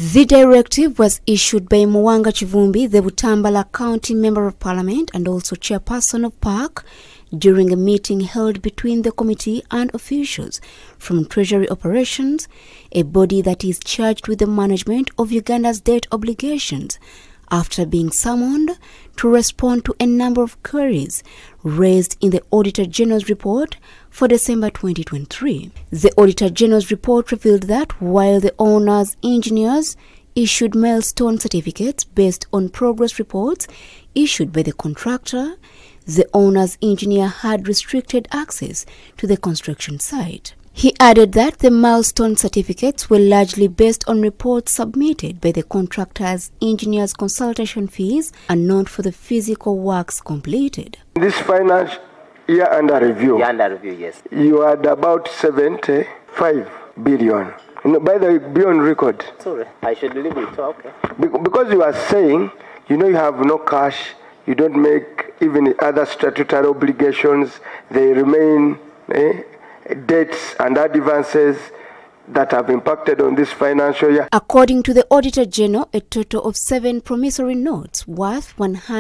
The directive was issued by Mwanga Chivumbi, the Butambala County Member of Parliament and also chairperson of PAC, during a meeting held between the committee and officials from Treasury Operations, a body that is charged with the management of Uganda's debt obligations, after being summoned to respond to a number of queries raised in the Auditor General's report for December 2023. The Auditor General's report revealed that while the owner's engineers issued milestone certificates based on progress reports issued by the contractor, the owner's engineer had restricted access to the construction site. He added that the milestone certificates were largely based on reports submitted by the contractor's engineer's consultation fees and not for the physical works completed. This financial year under review, yes. You had about 75 billion. By the way, be on record. Sorry, I should leave it. Okay. Because you are saying, you have no cash, you don't make even other statutory obligations, they remain debts and advances that have impacted on this financial year. According to the Auditor General, a total of 7 promissory notes worth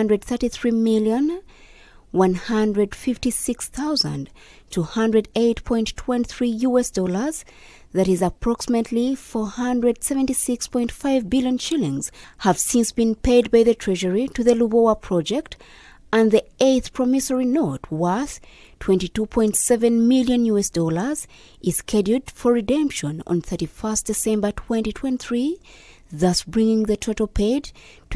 $133,156,208.23 that is approximately 476.5 billion shillings, have since been paid by the Treasury to the Lubowa project, and the 8th promissory note worth $22.7 million is scheduled for redemption on 31st December 2023, thus bringing the total paid to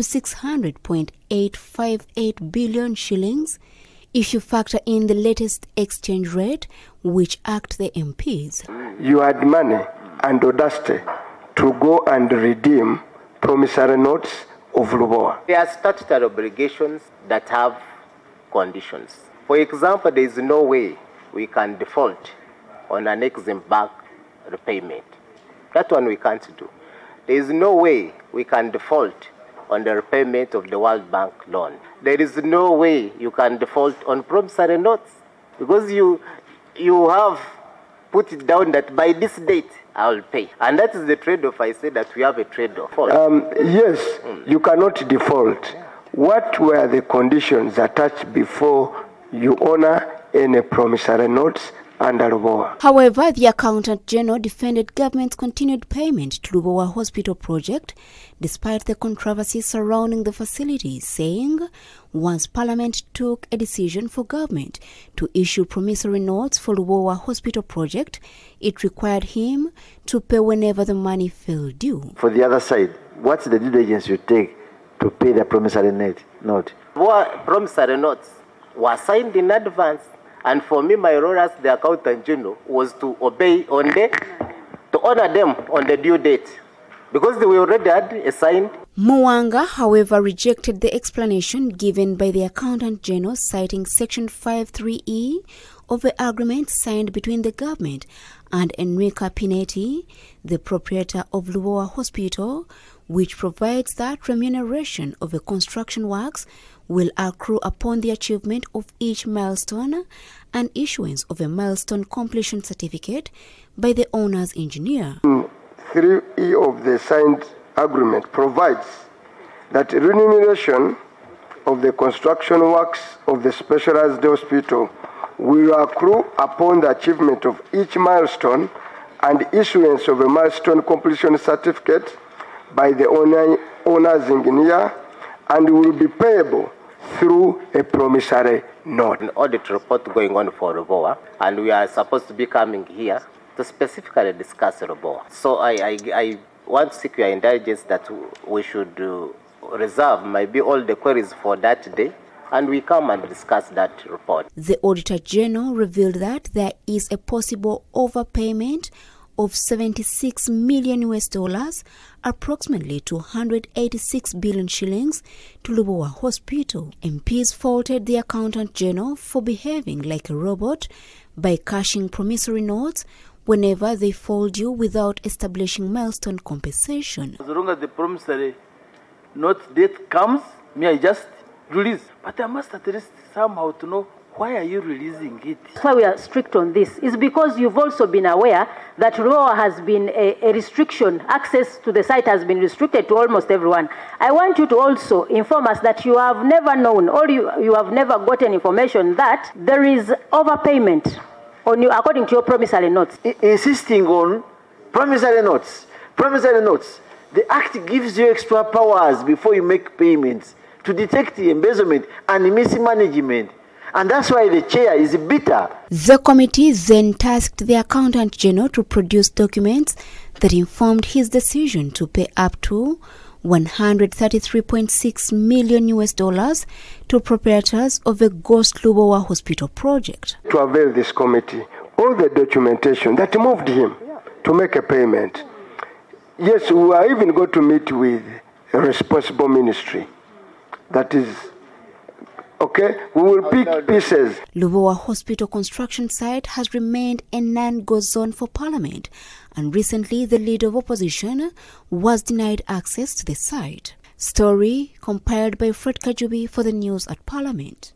600.858 billion shillings if you factor in the latest exchange rate which act the MPs. You had money and audacity to go and redeem promissory notes of Lubowa. There are statutory obligations that have conditions. For example, there is no way we can default on an Exim Bank repayment. That one we can't do. There is no way we can default on the repayment of the World Bank loan. There is no way you can default on promissory notes because you have put it down that by this date I will pay. And that is the trade-off. I say that we have a trade-off. Yes, you cannot default. What were the conditions attached before you honor any promissory notes under Lubowa? However, the Accountant General defended government's continued payment to Lubowa Hospital project despite the controversy surrounding the facility, saying once Parliament took a decision for government to issue promissory notes for Lubowa Hospital project, it required him to pay whenever the money fell due. For the other side, what's the due diligence you take to pay the promissory note? Promissory notes were signed in advance, and for me, my role as the Accountant General was to obey to honor them on the due date, because we already had assigned. Mwanga, however, rejected the explanation given by the Accountant General, citing Section 5.3e of the agreement signed between the government and Enrica Pinetti, the proprietor of Lubowa Hospital, which provides that remuneration of the construction works will accrue upon the achievement of each milestone and issuance of a milestone completion certificate by the owner's engineer. 3E of the signed agreement provides that remuneration of the construction works of the specialized hospital will accrue upon the achievement of each milestone and issuance of a milestone completion certificate by the owner's engineer, and will be payable through a promissory note. An audit report going on for Lubowa, and we are supposed to be coming here to specifically discuss Lubowa. So I want to seek your indulgence that we should reserve maybe all the queries for that day, and we come and discuss that report. The Auditor General revealed that there is a possible overpayment of $76 million, approximately 286 billion shillings, to Lubowa Hospital. MPs faulted the Accountant General for behaving like a robot by cashing promissory notes whenever they fall due without establishing milestone compensation. As long as the promissory note date comes, I just release. But I must at least somehow to know Why are you releasing it? That's why we are strict on this, is because you've also been aware that Lubowa has been a restriction, access to the site has been restricted to almost everyone. I want you to also inform us that you have never known, or you have never gotten information that there is overpayment on you according to your promissory notes. Insisting on promissory notes. Promissory notes. The Act gives you extra powers before you make payments to detect the embezzlement and mismanagement. And that's why the chair is bitter. The committee then tasked the Accountant General to produce documents that informed his decision to pay up to $133.6 million to proprietors of the Ghost Lubowa Hospital project. To avail this committee, all the documentation that moved him to make a payment. Yes, we are even going to meet with a responsible ministry. That is, okay, we will pick pieces. Lubowa Hospital construction site has remained a non-go zone for Parliament, and recently the leader of opposition was denied access to the site. Story compiled by Fred Kajubi for the news at Parliament.